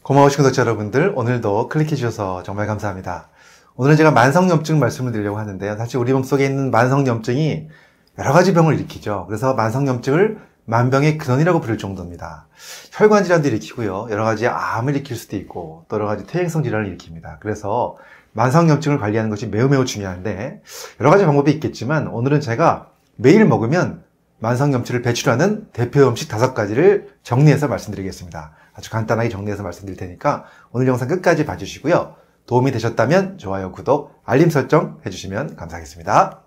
고마우신 구독자 여러분들, 오늘도 클릭해 주셔서 정말 감사합니다. 오늘은 제가 만성염증 말씀을 드리려고 하는데요. 사실 우리 몸속에 있는 만성염증이 여러 가지 병을 일으키죠. 그래서 만성염증을 만병의 근원이라고 부를 정도입니다. 혈관 질환도 일으키고요. 여러 가지 암을 일으킬 수도 있고 또 여러 가지 퇴행성 질환을 일으킵니다. 그래서 만성염증을 관리하는 것이 매우 중요한데 여러 가지 방법이 있겠지만 오늘은 제가 매일 먹으면 만성염증을 배출하는 대표 음식 5가지를 정리해서 말씀드리겠습니다. 아주 간단하게 정리해서 말씀드릴 테니까 오늘 영상 끝까지 봐주시고요. 도움이 되셨다면 좋아요, 구독, 알림 설정 해주시면 감사하겠습니다.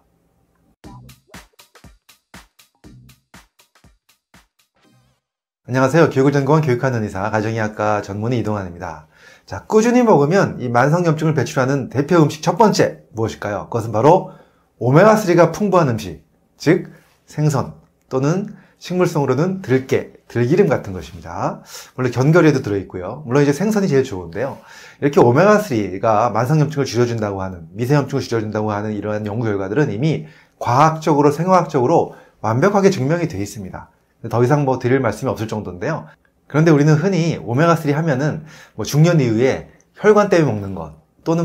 안녕하세요. 교육을 전공한 교육하는 의사, 가정의학과 전문의 이동환입니다. 자, 꾸준히 먹으면 이 만성염증을 배출하는 대표 음식 첫 번째 무엇일까요? 그것은 바로 오메가3가 풍부한 음식, 즉 생선 또는 식물성으로는 들깨, 들기름 같은 것입니다. 물론 견과류에도 들어있고요. 물론 이제 생선이 제일 좋은데요. 이렇게 오메가3가 만성염증을 줄여준다고 하는, 미세염증을 줄여준다고 하는 이러한 연구 결과들은 이미 과학적으로, 생화학적으로 완벽하게 증명이 되어 있습니다. 더 이상 드릴 말씀이 없을 정도인데요. 그런데 우리는 흔히 오메가3 하면은 중년 이후에 혈관 때문에 먹는 것, 또는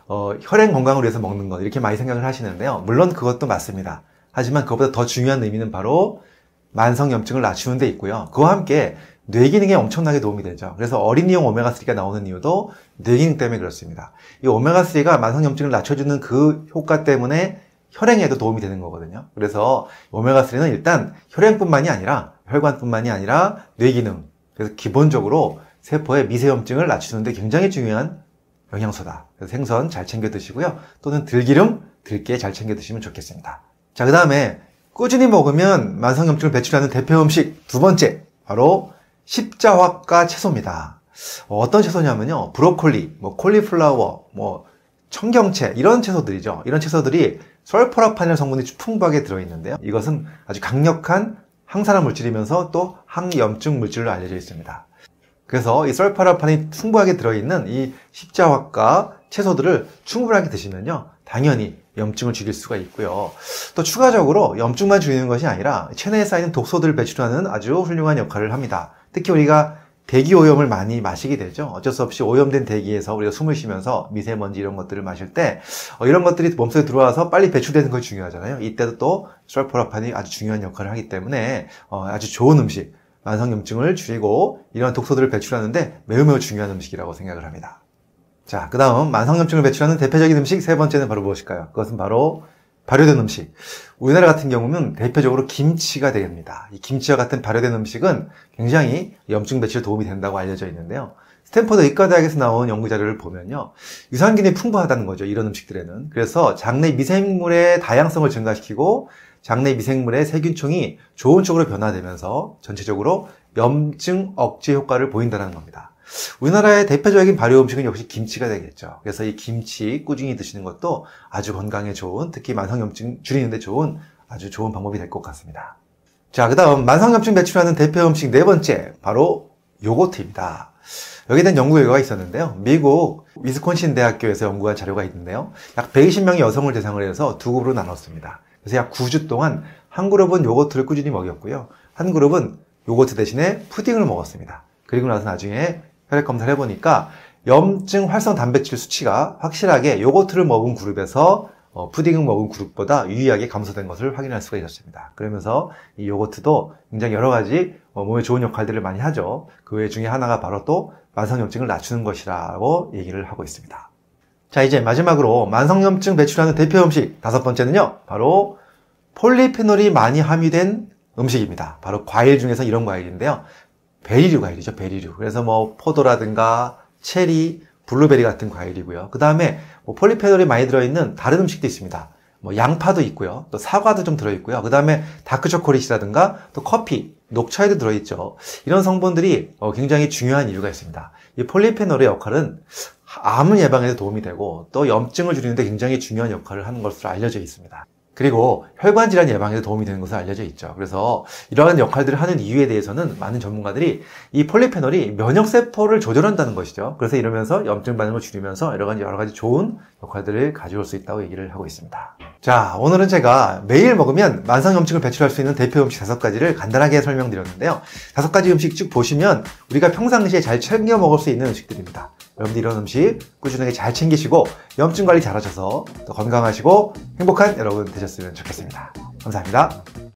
혈행 건강을 위해서 먹는 것, 이렇게 많이 생각을 하시는데요. 물론 그것도 맞습니다. 하지만 그것보다 더 중요한 의미는 바로 만성염증을 낮추는 데 있고요. 그와 함께 뇌기능에 엄청나게 도움이 되죠. 그래서 어린이용 오메가3가 나오는 이유도 뇌기능 때문에 그렇습니다. 이 오메가3가 만성염증을 낮춰주는 그 효과 때문에 혈행에도 도움이 되는 거거든요. 그래서 오메가3는 일단 혈행뿐만이 아니라 혈관뿐만이 아니라 뇌기능, 그래서 기본적으로 세포의 미세염증을 낮추는 데 굉장히 중요한 영양소다. 그래서 생선 잘 챙겨 드시고요. 또는 들기름, 들깨 잘 챙겨 드시면 좋겠습니다. 자, 그 다음에 꾸준히 먹으면 만성염증을 배출하는 대표 음식 두 번째, 바로 십자화과 채소입니다. 어떤 채소냐면요, 브로콜리, 콜리플라워, 청경채, 이런 채소들이죠. 이런 채소들이 설포라판이라는 성분이 풍부하게 들어있는데요. 이것은 아주 강력한 항산화 물질이면서 또 항염증 물질로 알려져 있습니다. 그래서 이 설포라판이 풍부하게 들어있는 이 십자화과 채소들을 충분하게 드시면요, 당연히 염증을 줄일 수가 있고요. 또 추가적으로 염증만 줄이는 것이 아니라 체내에 쌓이는 독소들을 배출하는 아주 훌륭한 역할을 합니다. 특히 우리가 대기오염을 많이 마시게 되죠. 어쩔 수 없이 오염된 대기에서 우리가 숨을 쉬면서 미세먼지 이런 것들을 마실 때 이런 것들이 몸속에 들어와서 빨리 배출되는 것이 중요하잖아요. 이때도 또 설포라판이 아주 중요한 역할을 하기 때문에 아주 좋은 음식, 만성염증을 줄이고 이런 독소들을 배출하는데 매우 중요한 음식이라고 생각을 합니다. 자, 그 다음 만성염증을 배출하는 대표적인 음식 세 번째는 바로 무엇일까요? 그것은 바로 발효된 음식. 우리나라 같은 경우는 대표적으로 김치가 됩니다. 이 김치와 같은 발효된 음식은 굉장히 염증 배출에 도움이 된다고 알려져 있는데요. 스탠퍼드 의과대학에서 나온 연구 자료를 보면요, 유산균이 풍부하다는 거죠, 이런 음식들에는. 그래서 장내 미생물의 다양성을 증가시키고 장내 미생물의 세균총이 좋은 쪽으로 변화되면서 전체적으로 염증 억제 효과를 보인다는 겁니다. 우리나라의 대표적인 발효 음식은 역시 김치가 되겠죠. 그래서 이 김치 꾸준히 드시는 것도 아주 건강에 좋은, 특히 만성염증 줄이는 데 좋은 아주 좋은 방법이 될 것 같습니다. 자, 그 다음 만성염증 배출하는 대표 음식 네 번째, 바로 요거트입니다. 여기에 대한 연구 결과가 있었는데요. 미국 위스콘신 대학교에서 연구한 자료가 있는데요. 약 120명의 여성을 대상으로 해서 두 그룹으로 나눴습니다. 그래서 약 9주 동안 한 그룹은 요거트를 꾸준히 먹였고요. 한 그룹은 요거트 대신에 푸딩을 먹었습니다. 그리고 나서 나중에 혈액 검사를 해보니까 염증 활성 단백질 수치가 확실하게 요거트를 먹은 그룹에서 푸딩을 먹은 그룹보다 유의하게 감소된 것을 확인할 수가 있었습니다. 그러면서 이 요거트도 굉장히 여러 가지 몸에 좋은 역할들을 많이 하죠. 그 외 중에 하나가 바로 또 만성염증을 낮추는 것이라고 얘기를 하고 있습니다. 자, 이제 마지막으로 만성염증 배출하는 대표 음식 다섯 번째는요, 바로 폴리페놀이 많이 함유된 음식입니다. 바로 과일 중에서 이런 과일인데요. 베리류 과일이죠, 베리류. 그래서 포도라든가 체리, 블루베리 같은 과일이고요. 그 다음에 폴리페놀이 많이 들어있는 다른 음식도 있습니다. 양파도 있고요. 또 사과도 좀 들어있고요. 그 다음에 다크초콜릿이라든가 또 커피, 녹차에도 들어있죠. 이런 성분들이 굉장히 중요한 이유가 있습니다. 이 폴리페놀의 역할은 암을 예방에 도움이 되고 또 염증을 줄이는 데 굉장히 중요한 역할을 하는 것으로 알려져 있습니다. 그리고 혈관 질환 예방에도 도움이 되는 것으로 알려져 있죠. 그래서 이러한 역할들을 하는 이유에 대해서는 많은 전문가들이 이 폴리페놀이 면역세포를 조절한다는 것이죠. 그래서 이러면서 염증 반응을 줄이면서 여러 가지 좋은 역할들을 가져올 수 있다고 얘기를 하고 있습니다. 자, 오늘은 제가 매일 먹으면 만성염증을 배출할 수 있는 대표 음식 5가지를 간단하게 설명드렸는데요. 5가지 음식 쭉 보시면 우리가 평상시에 잘 챙겨 먹을 수 있는 음식들입니다. 여러분들 이런 음식 꾸준하게 잘 챙기시고 염증 관리 잘 하셔서 더 건강하시고 행복한 여러분 되셨으면 좋겠습니다. 감사합니다.